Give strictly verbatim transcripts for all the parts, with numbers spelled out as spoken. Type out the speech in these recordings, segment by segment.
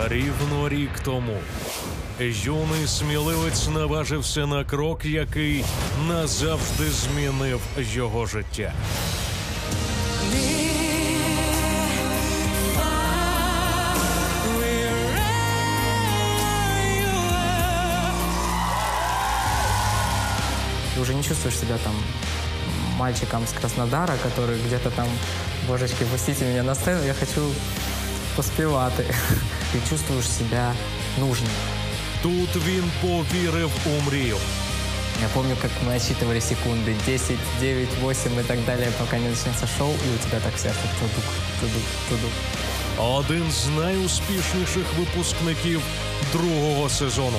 Рівно рік тому юний сміливець наважився на крок, який назавжди змінив його життя. Ты уже не чувствуешь себя там мальчиком с Краснодара, который где-то там, божечки, пустите меня на сцену, я хочу поспівати. Ты чувствуешь себя нужным. Тут він повірив у мрію. Я помню, как мы отсчитывали секунды десять, девять, восемь и так далее, пока не начнется шоу, и у тебя так сердце тудук, тудук, тудук. Один з найуспішніших випускників другого сезону.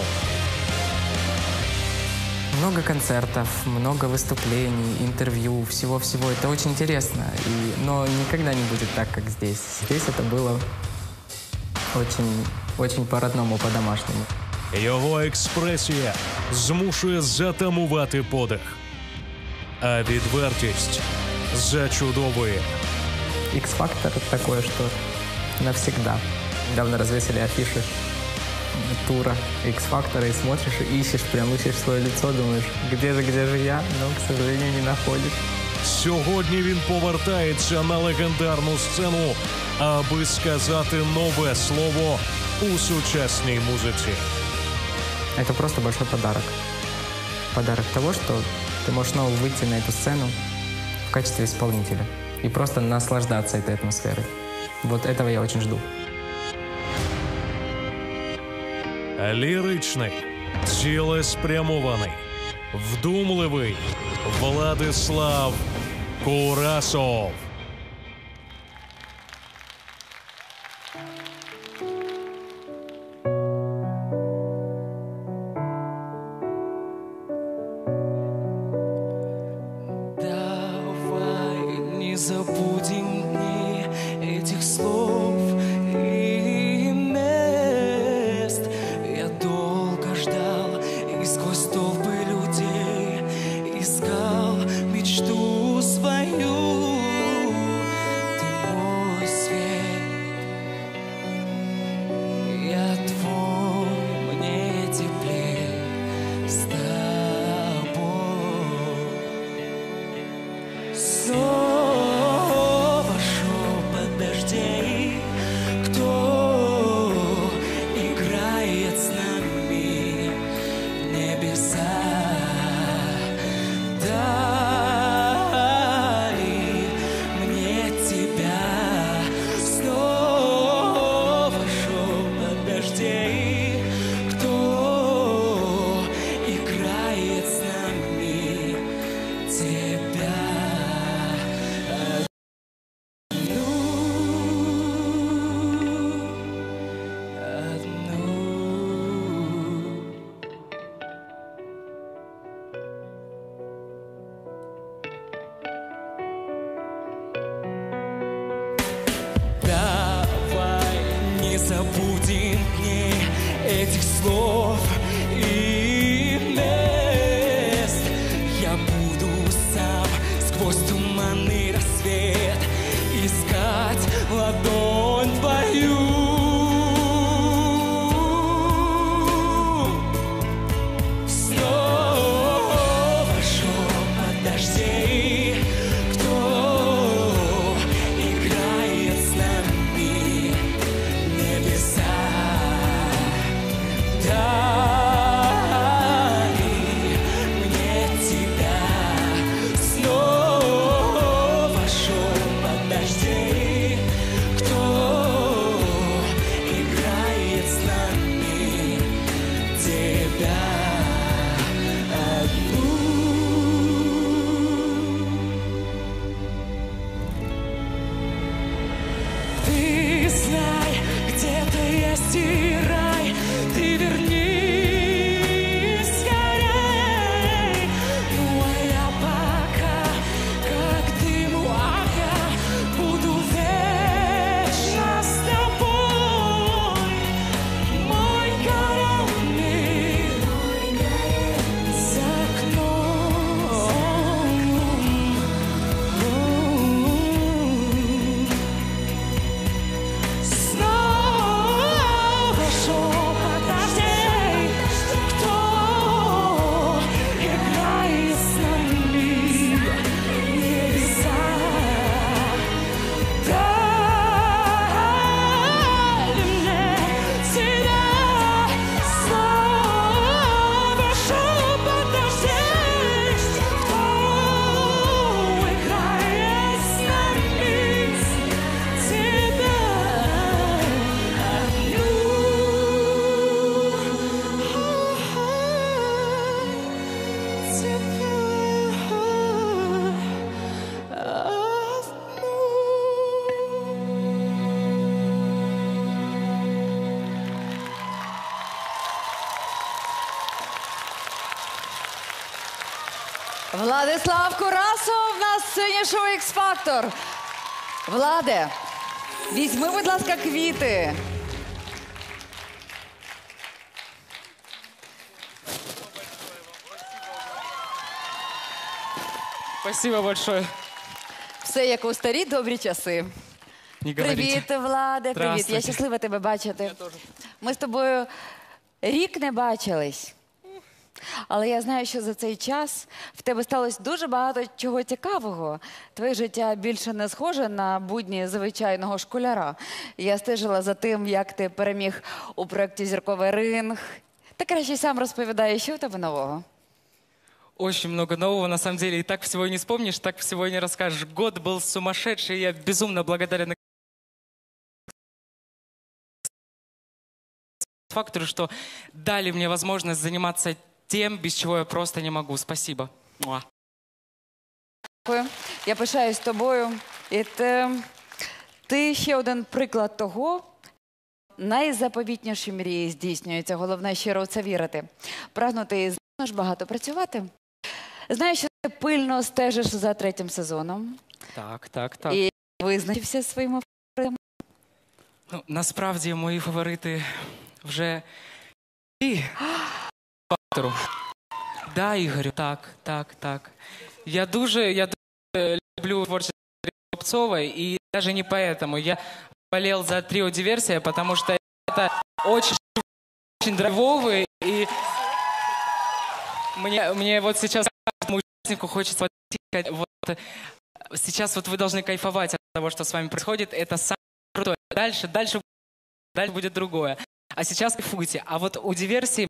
Много концертов, много выступлений, интервью, всего-всего. Это очень интересно, и, но никогда не будет так, как здесь. Здесь это было очень, очень по-родному, по-домашнему. Його експресія змушує затамувати подих, а відвертість зачудовує. X-фактор такое, что навсегда. Недавно развесили афиши тура X-фактора, и смотришь, и ищешь, прям ищешь свое лицо, думаешь, где же, где же я, но, к сожалению, не находишь. Сьогодні він повертається на легендарну сцену, аби сказати нове слово у сучасній музиці. Это просто большой подарок. Подарок того, что ты можешь снова выйти на эту сцену в качестве исполнителя и просто наслаждаться этой атмосферой. Вот этого я очень жду. Ліричний, цілеспрямований, вдумливий Владислав Курасов. Давай не забудем дни этих слов и мест. Я долго ждал и сквозь толпы людей искал мечту свою. Ты мой свет, я твой, мне теплей с тобой. Снова шепот дождей, кто играет с нами небеса. Дали мне тебя. Снова шепот дождей, кто играет с нами тебя. Давай не забудем дней этих слов и мест. Я буду сам сквозь туманный рассвет искать ладонь твою. Снова шепот дождей, кто играет с нами небеса. Дали мне тебя. Снова шепот дождей, кто играет с нами тебя одну. Ты знай, где-то есть и рай, ты вернись скорей. Ну а я пока, как дым у огня, буду вечно с тобой. Мой горел мир за окном. Снова Владислав Курасов на сцені шоу «Ікс-Фактор». Владе, візьми, будь ласка, квіти. Спасибо большое. Все як у старі добрі часи. Не говорите. Привіт, Владе, привіт. Я Здравствуйте. щаслива тебе бачити. Ми з тобою рік не бачились. Але я знаю, що за цей час в тебе сталося дуже багато чого цікавого. Твоє життя більше не схоже на будні звичайного школяра. Я стежила за тим, як ти переміг у проєкті «Зірковий ринг». Та краще сам розповідай, що у тебе нового. Очень много нового, на самом деле. И так всего и не вспомнишь, так всего и не расскажешь. Год был сумасшедший, я безумно благодарен фактору, что дали мне возможность заниматься тем, без чего я просто не могу. Спасибо. Муа. Дякую. Я пишаюсь тобою. І ти, ти ще один приклад того, найзаповітніші мрії здійснюються. Головне, щиро в це вірити. Прагнути і знаєш, багато працювати. Знаю, що ти пильно стежиш за третім сезоном. Так, так, так. І визначився зі своїми фаворитами. Ну, насправді, мої фаворити вже і фактору. Да, Ігорю, так, так, так. Я дуже, я дуже люблю творчество Рябцовой, и даже не поэтому. Я болел за трио «Диверсия», потому что это очень, очень драйвовые, и мне, мне вот сейчас участнику хочется вот, сейчас вот вы должны кайфовать от того, что с вами происходит. Это самое крутое. Дальше, дальше, дальше будет другое. А сейчас кайфуйте. А вот у «Диверсии»